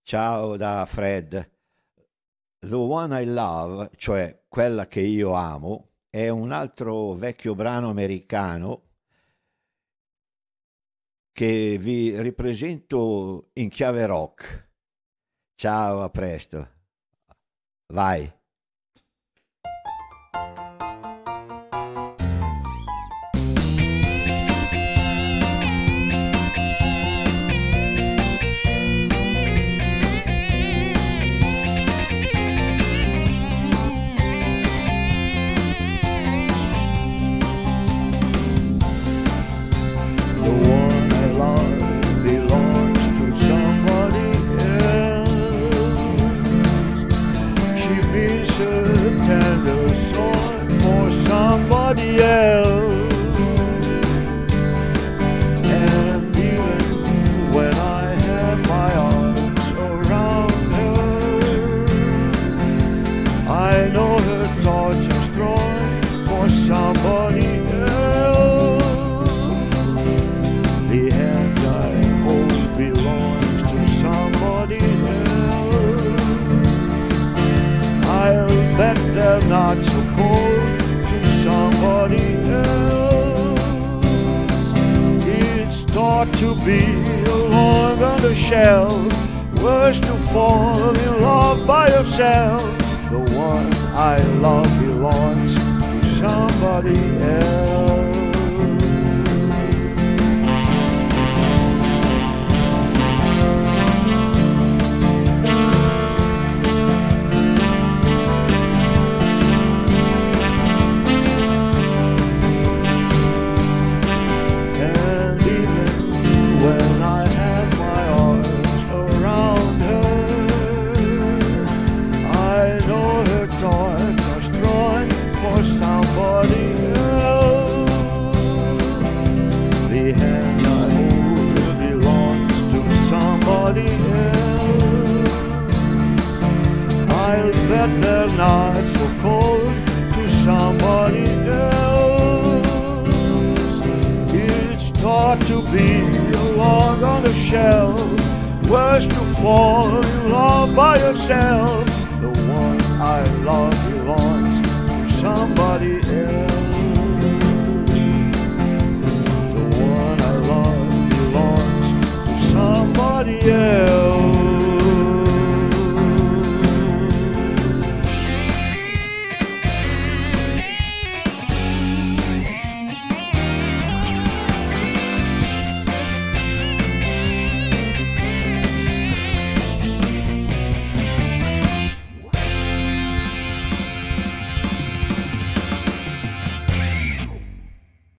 Ciao da Fred. The One I Love, cioè quella che io amo, è un altro vecchio brano americano che vi ripresento in chiave rock. Ciao, a presto. Vai. The one I love belongs to somebody else. She means a tender song for somebody else. And even when I have my arms around her, I know her thoughts are strong for somebody else. The hand I hold belongs to somebody else. I'll bet they're not so cold to somebody else. It's thought to be along on the shelf, worse to fall in love by yourself. The one I love belongs to somebody else. And even when I have my arms around her, I know her thoughts are strong for somebody else. The hand I hold belongs to somebody else. I'll bet they're not so cold to somebody else. It's thought to be along on the shelf, worse to fall in love by yourself. The one I love belongs to somebody else. The one I love belongs to somebody else.